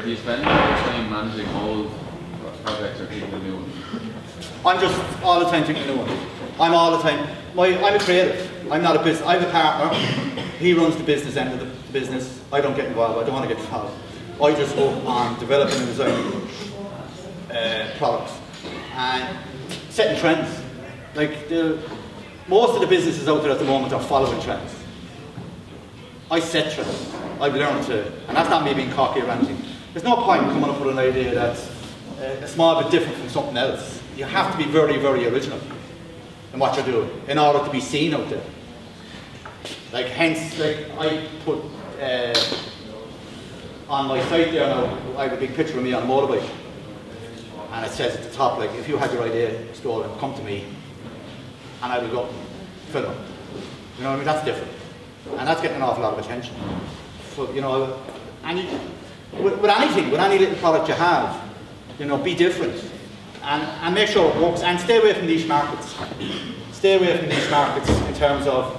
do you spend your time managing old projects or thinking of new ones? I'm just all the time thinking of new ones. I'm all the time. I'm a creative. I'm not a business. I'm a partner. He runs the business end of the business. I don't get involved. I don't want to get involved. I just work on developing and designing products and setting trends. Like most of the businesses out there at the moment are following trends. I set trends. I've learned to, and that's not me being cocky or anything. There's no point in coming up with an idea that's a small bit different from something else. You have to be very, very original in what you're doing in order to be seen out there. Like hence, like I put on my site there now, I have a big picture of me on a motorbike, and it says at the top, like, if you had your idea stolen, come to me, and I will go film it. You know what I mean? That's different, and that's getting an awful lot of attention. So, you know, with anything, with any little product you have, you know, be different, and make sure it works, and stay away from niche markets. Stay away from niche markets in terms of,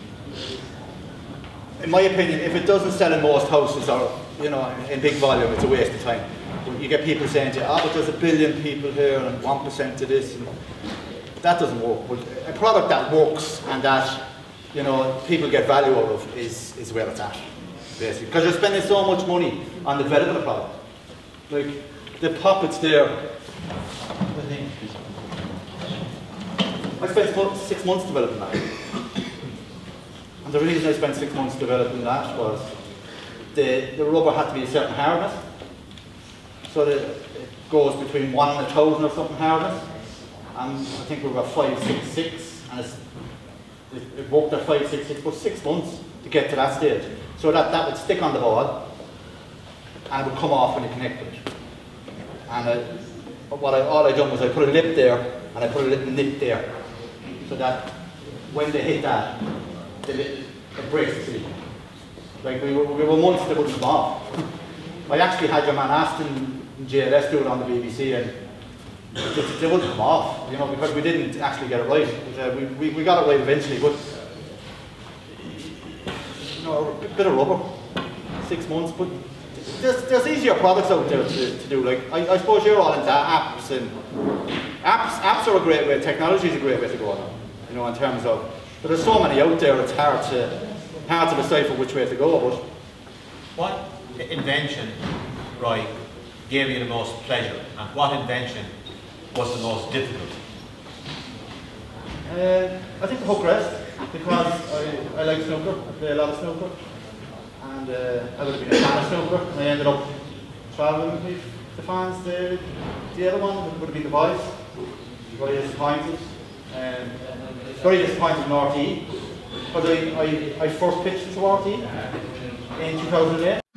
in my opinion, if it doesn't sell in most houses or, you know, in big volume, it's a waste of time. You get people saying to you, oh, but there's 1 billion people here and 1% of this. And that doesn't work. But a product that works and that, you know, people get value out of is where it's at, basically. Because you're spending so much money on developing a product. Like, the puppets there, I spent 6 months developing that. And the reason I spent 6 months developing that was the rubber had to be a certain hardness. So that it goes between 1 and 1,000 or something hardness. And I think we were 566, and it worked at 566, but 6 months to get to that stage. So that would stick on the ball, and it would come off when you connect it. And all I done was I put a lip there, and I put a little nip there, so that when they hit that, it breaks the seal. Like we were months that wouldn't come off. I actually had your man Aston and JLS do it on the BBC, and they wouldn't come off, you know, because we didn't actually get it right. We got it right eventually, but you know, a bit of rubber, 6 months. But there's easier products out there to do. Like I suppose you're all into apps, and apps are a great way. Technology is a great way to go on, you know, in terms of. But there's so many out there. It's hard to decipher which way to go. But what invention, Roy, gave you the most pleasure, and what invention was the most difficult? I think the hook rest, because I like snooker. I play a lot of snooker, and I would have been a fan of snooker. And I ended up travelling with the fans. The other one would have been the boys. Very disappointed. Very disappointed in RTE, because I first pitched to RTE in 2008.